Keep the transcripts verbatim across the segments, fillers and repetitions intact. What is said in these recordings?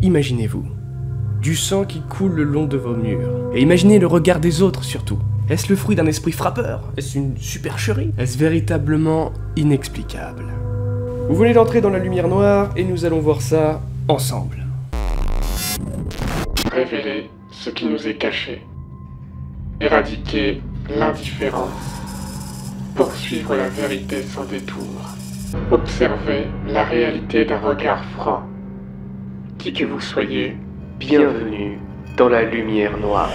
imaginez-vous, du sang qui coule le long de vos murs. Et imaginez le regard des autres surtout. Est-ce le fruit d'un esprit frappeur? Est-ce une supercherie? Est-ce véritablement inexplicable? Vous venez d'entrer dans la lumière noire et nous allons voir ça ensemble. Révéler ce qui nous est caché. Éradiquer l'indifférence. Poursuivre la vérité sans détour. Observer la réalité d'un regard franc. Qui que vous soyez, Bienvenue dans la lumière noire.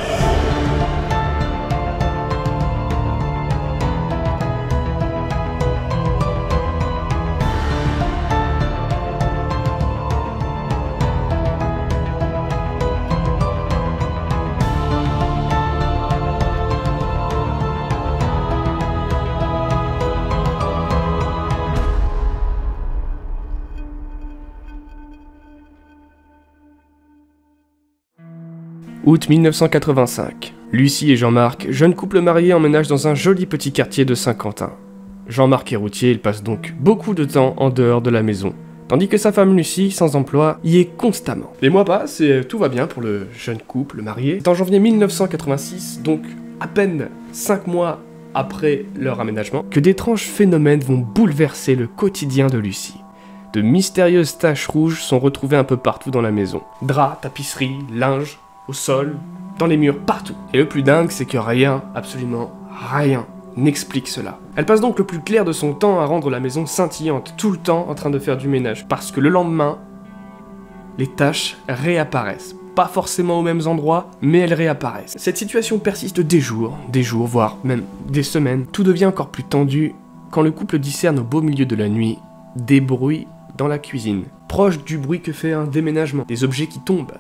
Août mille neuf cent quatre-vingt-cinq. Lucie et Jean-Marc, jeune couple marié, emménagent dans un joli petit quartier de Saint-Quentin. Jean-Marc est routier, il passe donc beaucoup de temps en dehors de la maison, tandis que sa femme Lucie, sans emploi, y est constamment. Les mois passent et tout va bien pour le jeune couple marié. C'est en janvier mille neuf cent quatre-vingt-six, donc à peine cinq mois après leur aménagement, que d'étranges phénomènes vont bouleverser le quotidien de Lucie. De mystérieuses taches rouges sont retrouvées un peu partout dans la maison. Draps, tapisseries, linge, au sol, dans les murs, partout. Et le plus dingue, c'est que rien, absolument rien, n'explique cela. Elle passe donc le plus clair de son temps à rendre la maison scintillante, tout le temps en train de faire du ménage, parce que le lendemain, les taches réapparaissent. Pas forcément aux mêmes endroits, mais elles réapparaissent. Cette situation persiste des jours, des jours, voire même des semaines. Tout devient encore plus tendu quand le couple discerne au beau milieu de la nuit des bruits dans la cuisine, proche du bruit que fait un déménagement, des objets qui tombent,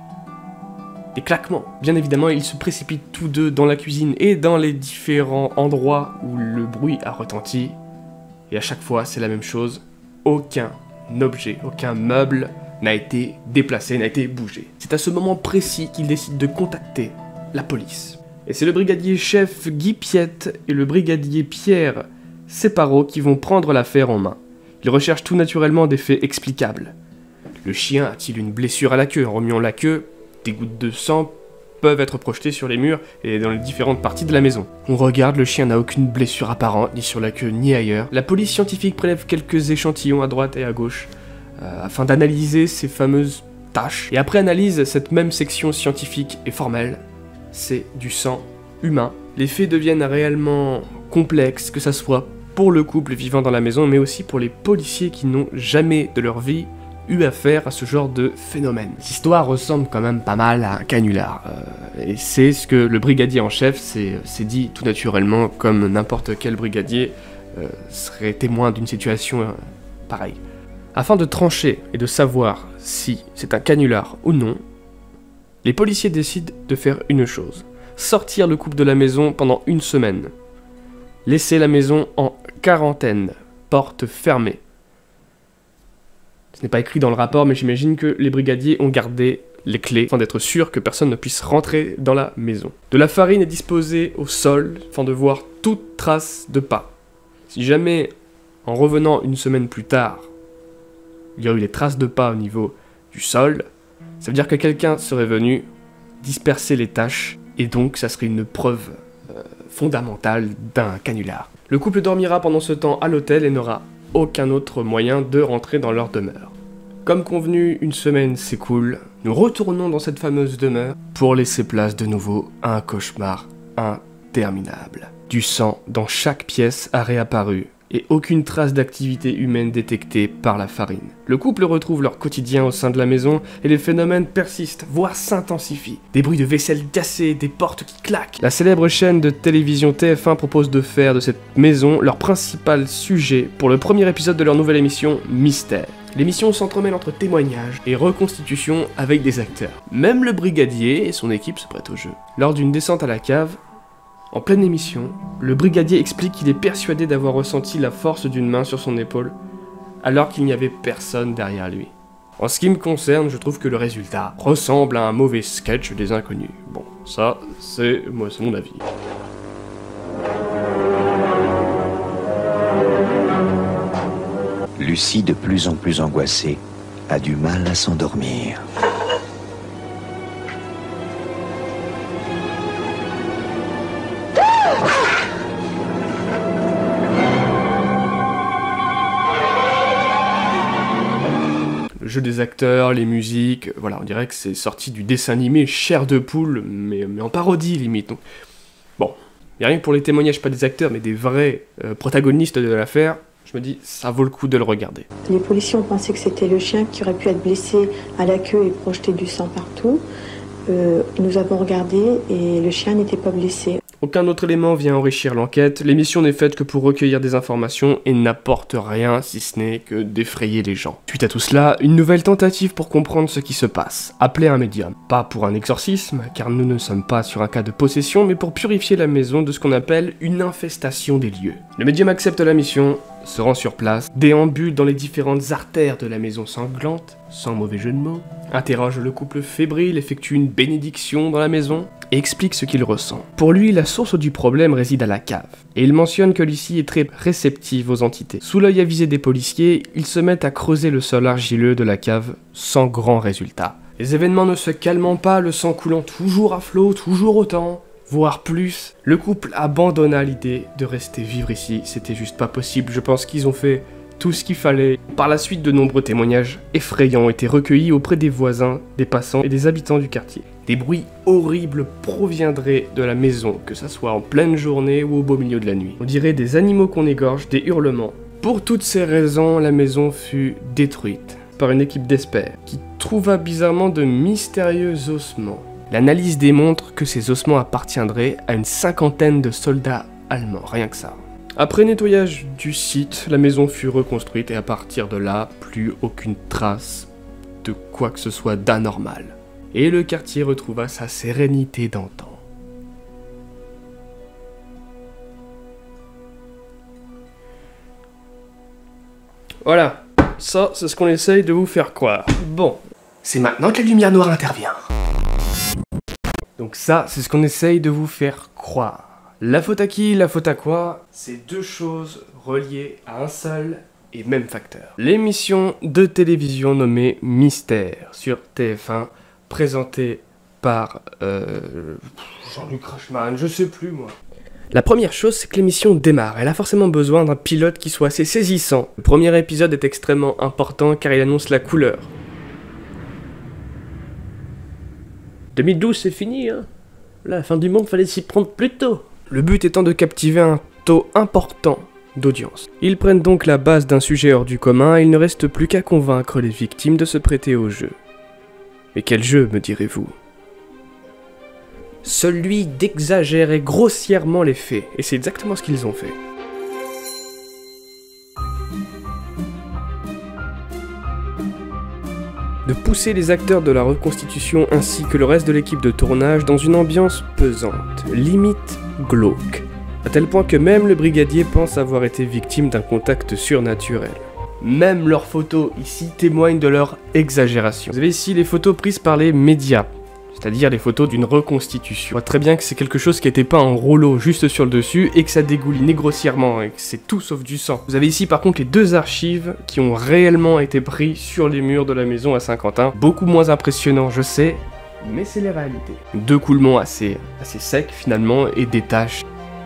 des claquements. Bien évidemment, ils se précipitent tous deux dans la cuisine et dans les différents endroits où le bruit a retenti. Et à chaque fois, c'est la même chose. Aucun objet, aucun meuble n'a été déplacé, n'a été bougé. C'est à ce moment précis qu'ils décident de contacter la police. Et c'est le brigadier chef Guy Piette et le brigadier Pierre Separo qui vont prendre l'affaire en main. Ils recherchent tout naturellement des faits explicables. Le chien a-t-il une blessure à la queue? En remuant la queue, des gouttes de sang peuvent être projetées sur les murs et dans les différentes parties de la maison. On regarde, le chien n'a aucune blessure apparente, ni sur la queue, ni ailleurs. La police scientifique prélève quelques échantillons à droite et à gauche, euh, afin d'analyser ces fameuses taches. Et après analyse, cette même section scientifique et formelle, c'est du sang humain. Les faits deviennent réellement complexes, que ça soit pour le couple vivant dans la maison, mais aussi pour les policiers qui n'ont jamais de leur vie eu affaire à ce genre de phénomène. L'histoire ressemble quand même pas mal à un canular, euh, et c'est ce que le brigadier en chef s'est dit tout naturellement, comme n'importe quel brigadier euh, serait témoin d'une situation euh, pareille. Afin de trancher et de savoir si c'est un canular ou non, les policiers décident de faire une chose: sortir le couple de la maison pendant une semaine. Laisser la maison en quarantaine, porte fermée. Ce n'est pas écrit dans le rapport, mais j'imagine que les brigadiers ont gardé les clés afin d'être sûr que personne ne puisse rentrer dans la maison. De la farine est disposée au sol afin de voir toute trace de pas. Si jamais, en revenant une semaine plus tard, il y a eu des traces de pas au niveau du sol, ça veut dire que quelqu'un serait venu disperser les taches, et donc ça serait une preuve euh, fondamentale d'un canular. Le couple dormira pendant ce temps à l'hôtel et n'aura aucun autre moyen de rentrer dans leur demeure. Comme convenu, une semaine s'écoule, nous retournons dans cette fameuse demeure pour laisser place de nouveau à un cauchemar interminable. Du sang dans chaque pièce a réapparu, et aucune trace d'activité humaine détectée par la farine. Le couple retrouve leur quotidien au sein de la maison, et les phénomènes persistent, voire s'intensifient. Des bruits de vaisselle cassée, des portes qui claquent. La célèbre chaîne de télévision T F un propose de faire de cette maison leur principal sujet pour le premier épisode de leur nouvelle émission Mystère. L'émission s'entremêle entre témoignages et reconstitutions avec des acteurs. Même le brigadier et son équipe se prêtent au jeu. Lors d'une descente à la cave, en pleine émission, le brigadier explique qu'il est persuadé d'avoir ressenti la force d'une main sur son épaule, alors qu'il n'y avait personne derrière lui. En ce qui me concerne, je trouve que le résultat ressemble à un mauvais sketch des Inconnus. Bon, ça, c'est moi, c'est mon avis. Lucie, de plus en plus angoissée, a du mal à s'endormir. jeu des acteurs, les musiques, voilà, on dirait que c'est sorti du dessin animé Chair de poule, mais, mais en parodie limite. Donc, bon, il n'y a rien que pour les témoignages, pas des acteurs, mais des vrais euh, protagonistes de l'affaire. Je me dis, ça vaut le coup de le regarder. Les policiers ont pensé que c'était le chien qui aurait pu être blessé à la queue et projeter du sang partout. Euh, nous avons regardé et le chien n'était pas blessé. Aucun autre élément vient enrichir l'enquête, l'émission n'est faite que pour recueillir des informations et n'apporte rien si ce n'est que d'effrayer les gens. Suite à tout cela, une nouvelle tentative pour comprendre ce qui se passe. Appeler un médium. Pas pour un exorcisme, car nous ne sommes pas sur un cas de possession, mais pour purifier la maison de ce qu'on appelle une infestation des lieux. Le médium accepte la mission, se rend sur place, déambule dans les différentes artères de la maison sanglante, sans mauvais jeu de mots, interroge le couple fébrile, effectue une bénédiction dans la maison, et explique ce qu'il ressent. Pour lui, la source du problème réside à la cave, et il mentionne que Lucie est très réceptive aux entités. Sous l'œil avisé des policiers, ils se mettent à creuser le sol argileux de la cave, sans grand résultat. Les événements ne se calmant pas, le sang coulant toujours à flot, toujours autant, voire plus, le couple abandonna l'idée de rester vivre ici, c'était juste pas possible, je pense qu'ils ont fait tout ce qu'il fallait. Par la suite, de nombreux témoignages effrayants ont été recueillis auprès des voisins, des passants et des habitants du quartier. Des bruits horribles proviendraient de la maison, que ça soit en pleine journée ou au beau milieu de la nuit. On dirait des animaux qu'on égorge, des hurlements. Pour toutes ces raisons, la maison fut détruite par une équipe d'experts qui trouva bizarrement de mystérieux ossements. L'analyse démontre que ces ossements appartiendraient à une cinquantaine de soldats allemands, rien que ça. Après nettoyage du site, la maison fut reconstruite et à partir de là, plus aucune trace de quoi que ce soit d'anormal. Et le quartier retrouva sa sérénité d'antan. Voilà, ça c'est ce qu'on essaye de vous faire croire. Bon, c'est maintenant que la lumière noire intervient. Donc ça, c'est ce qu'on essaye de vous faire croire. La faute à qui, la faute à quoi? C'est deux choses reliées à un seul et même facteur. L'émission de télévision nommée Mystère sur T F un, présentée par euh, Jean-Luc Reichmann, je sais plus moi. La première chose, c'est que l'émission démarre. Elle a forcément besoin d'un pilote qui soit assez saisissant. Le premier épisode est extrêmement important car il annonce la couleur. deux mille douze, c'est fini, hein. La fin du monde, fallait s'y prendre plus tôt. Le but étant de captiver un taux important d'audience. Ils prennent donc la base d'un sujet hors du commun et il ne reste plus qu'à convaincre les victimes de se prêter au jeu. Mais quel jeu, me direz-vous? Celui d'exagérer grossièrement les faits, et c'est exactement ce qu'ils ont fait. De pousser les acteurs de la reconstitution ainsi que le reste de l'équipe de tournage dans une ambiance pesante, limite glauque, à tel point que même le brigadier pense avoir été victime d'un contact surnaturel. Même leurs photos ici témoignent de leur exagération. Vous avez ici les photos prises par les médias, c'est-à-dire les photos d'une reconstitution. On voit très bien que c'est quelque chose qui a été peint en rouleau juste sur le dessus et que ça dégouline grossièrement et que c'est tout sauf du sang. Vous avez ici par contre les deux archives qui ont réellement été prises sur les murs de la maison à Saint-Quentin. Beaucoup moins impressionnant, je sais, mais c'est les réalités. Deux coulements assez, assez secs finalement et des taches.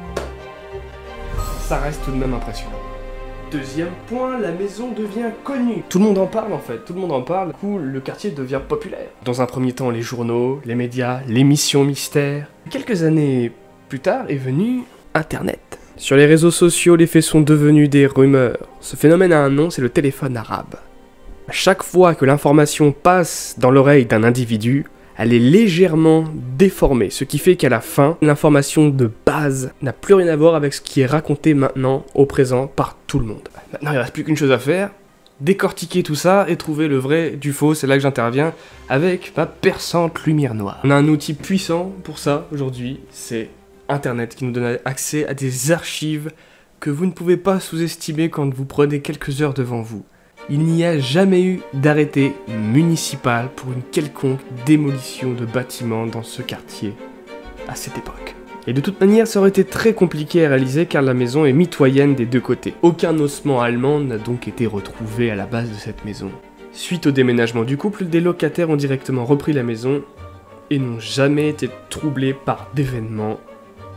Ça reste tout de même impressionnant. Deuxième point, la maison devient connue. Tout le monde en parle en fait, tout le monde en parle, du coup le quartier devient populaire. Dans un premier temps, les journaux, les médias, l'émission Mystère. Quelques années plus tard est venu Internet. Sur les réseaux sociaux, les faits sont devenus des rumeurs. Ce phénomène a un nom, c'est le téléphone arabe. À chaque fois que l'information passe dans l'oreille d'un individu, elle est légèrement déformée, ce qui fait qu'à la fin, l'information de base n'a plus rien à voir avec ce qui est raconté maintenant, au présent, par tout le monde. Maintenant, il ne reste plus qu'une chose à faire, décortiquer tout ça et trouver le vrai du faux, c'est là que j'interviens, avec ma perçante lumière noire. On a un outil puissant pour ça, aujourd'hui, c'est Internet, qui nous donne accès à des archives que vous ne pouvez pas sous-estimer quand vous prenez quelques heures devant vous. Il n'y a jamais eu d'arrêté municipal pour une quelconque démolition de bâtiments dans ce quartier à cette époque. Et de toute manière, ça aurait été très compliqué à réaliser car la maison est mitoyenne des deux côtés. Aucun ossement allemand n'a donc été retrouvé à la base de cette maison. Suite au déménagement du couple, des locataires ont directement repris la maison et n'ont jamais été troublés par d'événements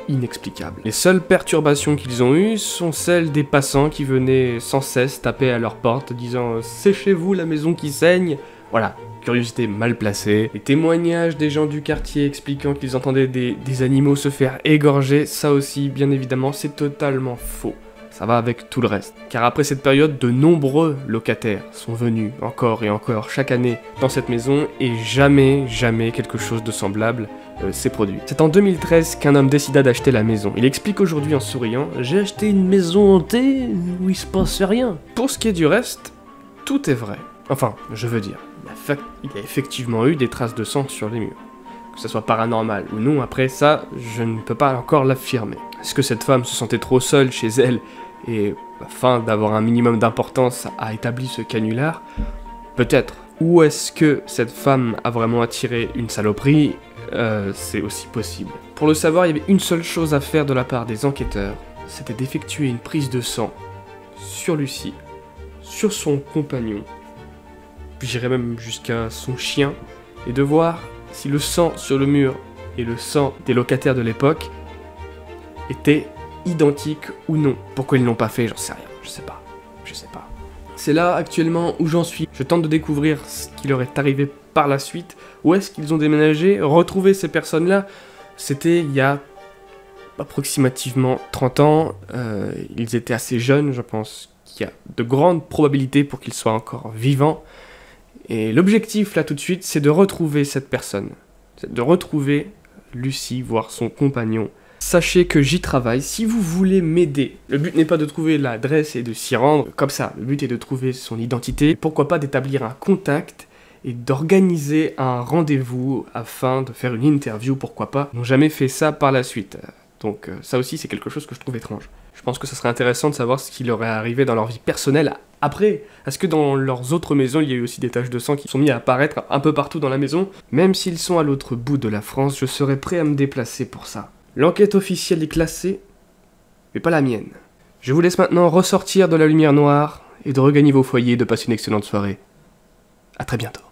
inexplicable. Les seules perturbations qu'ils ont eues sont celles des passants qui venaient sans cesse taper à leur porte disant « C'est chez vous la maison qui saigne ?» Voilà, curiosité mal placée. Les témoignages des gens du quartier expliquant qu'ils entendaient des, des animaux se faire égorger, ça aussi, bien évidemment, c'est totalement faux. Ça va avec tout le reste. Car après cette période, de nombreux locataires sont venus encore et encore chaque année dans cette maison et jamais, jamais quelque chose de semblable euh, s'est produit. C'est en deux mille treize qu'un homme décida d'acheter la maison. Il explique aujourd'hui en souriant « J'ai acheté une maison hantée où il se passe rien ». Pour ce qui est du reste, tout est vrai. Enfin, je veux dire, il y a, il y a effectivement eu des traces de sang sur les murs. Que ce soit paranormal ou non, après ça, je ne peux pas encore l'affirmer. Est-ce que cette femme se sentait trop seule chez elle et, afin d'avoir un minimum d'importance, a établi ce canular? Peut-être. Ou est-ce que cette femme a vraiment attiré une saloperie? euh, C'est aussi possible. Pour le savoir, il y avait une seule chose à faire de la part des enquêteurs, c'était d'effectuer une prise de sang sur Lucie, sur son compagnon, puis j'irais même jusqu'à son chien, et de voir si le sang sur le mur et le sang des locataires de l'époque étaient identiques ou non. Pourquoi ils l'ont pas fait, j'en sais rien, je sais pas, je sais pas. C'est là actuellement où j'en suis. Je tente de découvrir ce qui leur est arrivé par la suite, où est-ce qu'ils ont déménagé, retrouver ces personnes-là. C'était il y a approximativement trente ans, euh, ils étaient assez jeunes, je pense qu'il y a de grandes probabilités pour qu'ils soient encore vivants. Et l'objectif là tout de suite, c'est de retrouver cette personne, c'est de retrouver Lucie, voire son compagnon. Sachez que j'y travaille, si vous voulez m'aider, le but n'est pas de trouver l'adresse et de s'y rendre comme ça, le but est de trouver son identité, pourquoi pas d'établir un contact et d'organiser un rendez-vous afin de faire une interview, pourquoi pas. Ils n'ont jamais fait ça par la suite, donc ça aussi c'est quelque chose que je trouve étrange. Je pense que ça serait intéressant de savoir ce qui leur est arrivé dans leur vie personnelle après. Est-ce que dans leurs autres maisons, il y a eu aussi des taches de sang qui sont mis à apparaître un peu partout dans la maison? Même s'ils sont à l'autre bout de la France, je serais prêt à me déplacer pour ça. L'enquête officielle est classée, mais pas la mienne. Je vous laisse maintenant ressortir de la lumière noire et de regagner vos foyers et de passer une excellente soirée. À très bientôt.